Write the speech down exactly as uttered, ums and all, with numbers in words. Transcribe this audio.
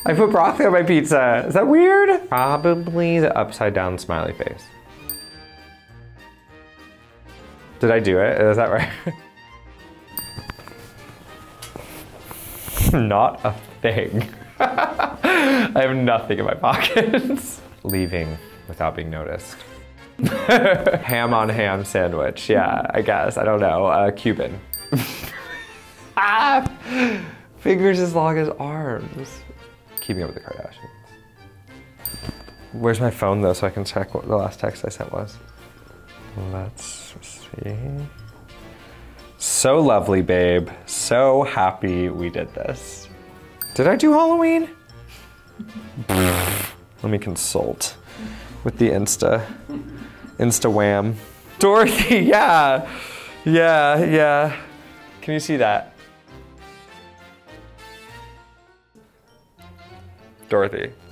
I put broccoli on my pizza. Is that weird? Probably the upside down smiley face. Did I do it? Is that right? Not a thing. I have nothing in my pockets. Leaving without being noticed. Ham on ham sandwich. Yeah, I guess. I don't know. Uh, Cuban. Ah! Fingers as long as arms. Keeping up with the Kardashians. Where's my phone though so I can check what the last text I sent was? Let's see. So lovely, babe. So happy we did this. Did I do Halloween? Let me consult with the Insta. Insta wham. Dorothy, yeah. Yeah, yeah. Can you see that? Dorothy.